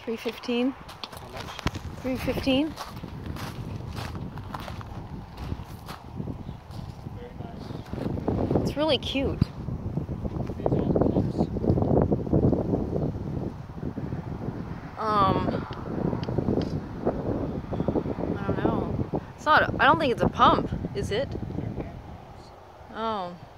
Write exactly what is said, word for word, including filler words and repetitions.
three fifteen. How much? three fifteen. Very nice. It's really cute. These are pumps. Um, I don't know. It's not, I don't think it's a pump, is it? Oh.